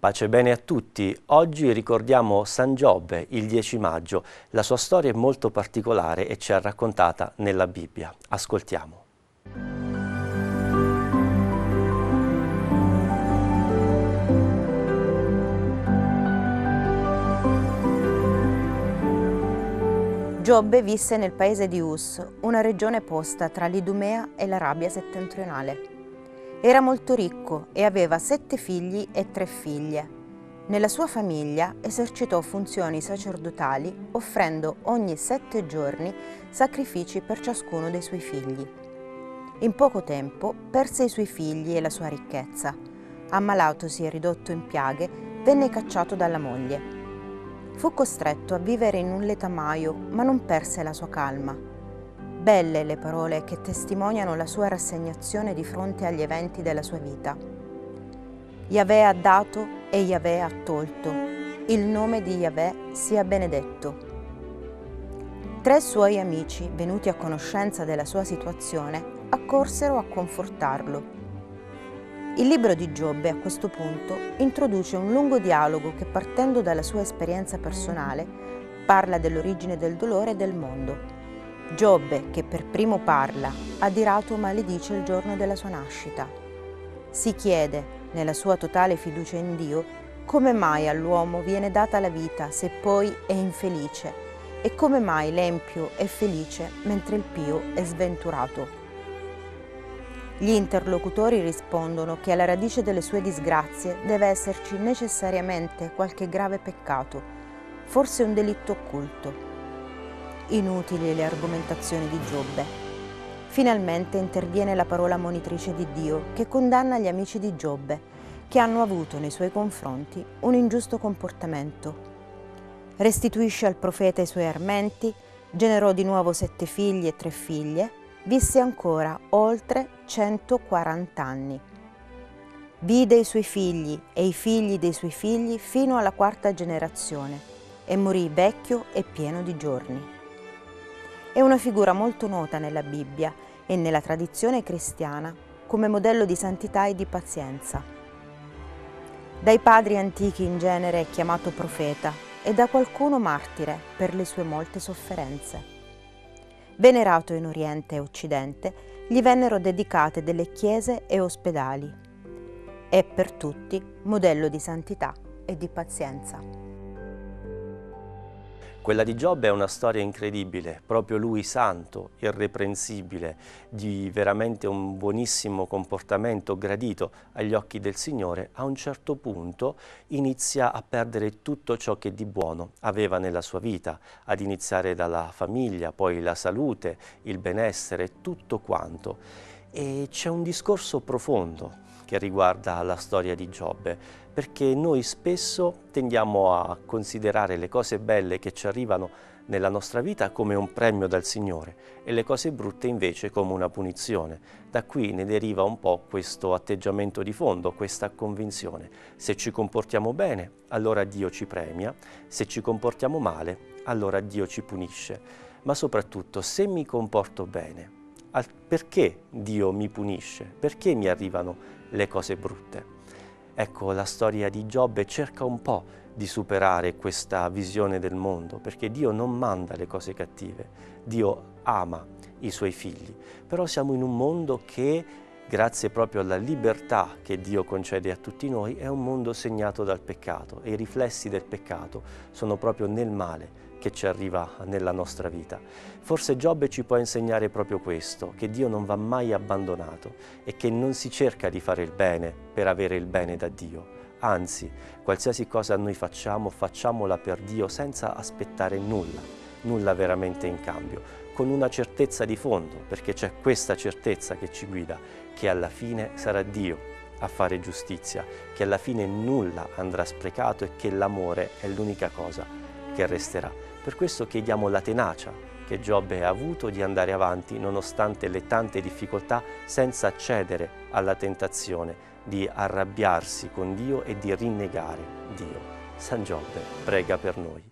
Pace e bene a tutti. Oggi ricordiamo San Giobbe, il 10 maggio. La sua storia è molto particolare e ci è raccontata nella Bibbia. Ascoltiamo. Giobbe visse nel paese di Us, una regione posta tra l'Idumea e l'Arabia settentrionale. Era molto ricco e aveva 7 figli e 3 figlie. Nella sua famiglia esercitò funzioni sacerdotali offrendo ogni 7 giorni sacrifici per ciascuno dei suoi figli. In poco tempo perse i suoi figli e la sua ricchezza. Ammalatosi e ridotto in piaghe, venne cacciato dalla moglie. Fu costretto a vivere in un letamaio, ma non perse la sua calma. Belle le parole che testimoniano la sua rassegnazione di fronte agli eventi della sua vita. Yahweh ha dato e Yahweh ha tolto. Il nome di Yahweh sia benedetto. 3 suoi amici, venuti a conoscenza della sua situazione, accorsero a confortarlo. Il libro di Giobbe, a questo punto, introduce un lungo dialogo che, partendo dalla sua esperienza personale, parla dell'origine del dolore e del mondo. Giobbe, che per primo parla, adirato maledice il giorno della sua nascita. Si chiede, nella sua totale fiducia in Dio, come mai all'uomo viene data la vita se poi è infelice e come mai l'empio è felice mentre il pio è sventurato. Gli interlocutori rispondono che alla radice delle sue disgrazie deve esserci necessariamente qualche grave peccato, forse un delitto occulto. Inutili le argomentazioni di Giobbe. Finalmente interviene la parola monitrice di Dio che condanna gli amici di Giobbe, che hanno avuto nei suoi confronti un ingiusto comportamento. Restituisce al profeta i suoi armenti, generò di nuovo 7 figli e 3 figlie, visse ancora oltre 140 anni. Vide i suoi figli e i figli dei suoi figli fino alla 4ª generazione e morì vecchio e pieno di giorni. È una figura molto nota nella Bibbia e nella tradizione cristiana come modello di santità e di pazienza. Dai padri antichi in genere è chiamato profeta e da qualcuno martire per le sue molte sofferenze. Venerato in Oriente e Occidente, gli vennero dedicate delle chiese e ospedali. È per tutti modello di santità e di pazienza. Quella di Giobbe è una storia incredibile, proprio lui santo, irreprensibile, di veramente un buonissimo comportamento gradito agli occhi del Signore, a un certo punto inizia a perdere tutto ciò che di buono aveva nella sua vita, ad iniziare dalla famiglia, poi la salute, il benessere, tutto quanto. E c'è un discorso profondo che riguarda la storia di Giobbe, perché noi spesso tendiamo a considerare le cose belle che ci arrivano nella nostra vita come un premio dal Signore e le cose brutte invece come una punizione. Da qui ne deriva un po' questo atteggiamento di fondo, questa convinzione. Se ci comportiamo bene, allora Dio ci premia, se ci comportiamo male, allora Dio ci punisce. Ma soprattutto, se mi comporto bene, perché Dio mi punisce? Perché mi arrivano le cose brutte? Ecco, la storia di Giobbe cerca un po' di superare questa visione del mondo, perché Dio non manda le cose cattive, Dio ama i suoi figli. Però siamo in un mondo che, grazie proprio alla libertà che Dio concede a tutti noi, è un mondo segnato dal peccato e i riflessi del peccato sono proprio nel male che ci arriva nella nostra vita. Forse Giobbe ci può insegnare proprio questo, che Dio non va mai abbandonato e che non si cerca di fare il bene per avere il bene da Dio. Anzi, qualsiasi cosa noi facciamo, facciamola per Dio senza aspettare nulla veramente in cambio, con una certezza di fondo, perché c'è questa certezza che ci guida, che alla fine sarà Dio a fare giustizia, che alla fine nulla andrà sprecato e che l'amore è l'unica cosa che resterà. Per questo chiediamo la tenacia che Giobbe ha avuto di andare avanti nonostante le tante difficoltà, senza cedere alla tentazione di arrabbiarsi con Dio e di rinnegare Dio. San Giobbe prega per noi.